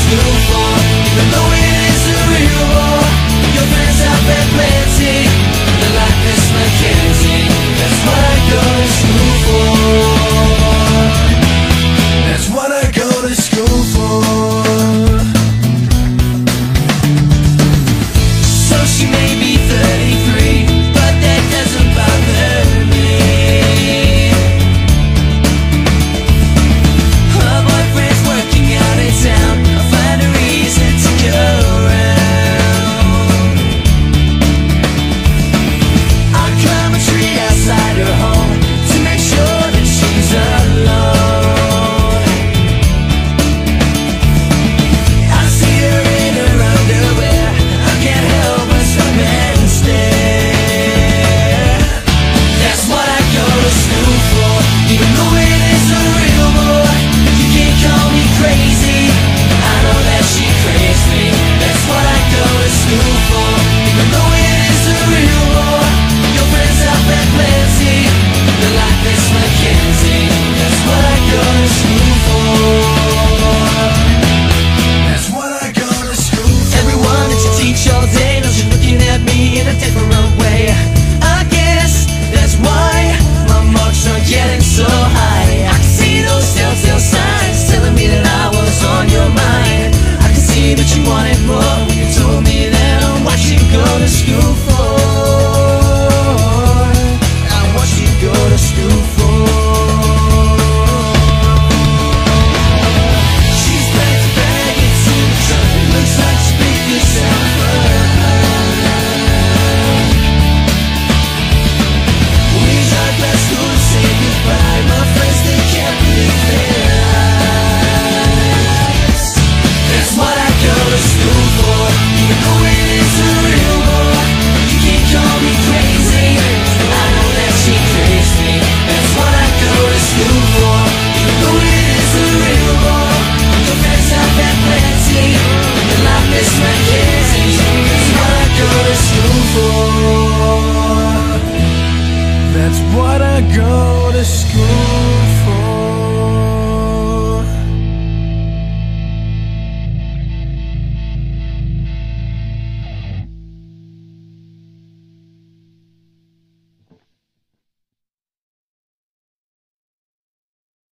school for. Even though it is a real war, your friends have had plenty. They're like Miss Mackenzie. That's what I go to school for. That's what I go to school for. So she may be 33, but that doesn't bother me. Her boyfriend's working out in town. I find a reason to go around. I climb a tree outside her home to make sure that she's alone. I see her in her underwear. I can't help but stop and stare. That's what I go to school for. Even though it is a real war, you can't call me crazy. I know that she craves me. That's what I go to school for. Even though it is a real war, your friends have had plenty. They're like Miss Mackenzie. That's what I go to school for. That's what I go to school for. Everyone that you teach all day knows you're looking at me in a different way. I guess that's why my marks are getting so high. I can see those telltale signs telling me that I was on your mind. I can see that you wanted more when you told me that I'm what you go to school for. I'm what you go to school for. She's packed a bag into the trunk. It looks like she picked this out for her. We drive past school to say goodbye. My friends, they can't believe their eyes. That's what I go to school for. Even though it is a real war, you can't call me crazy. I know that she craves me. That's what I go to school for. Even though it is a real war, your friends have had plenty. They're like Miss Mackenzie. That's what I go to school for. That's what I go to school for.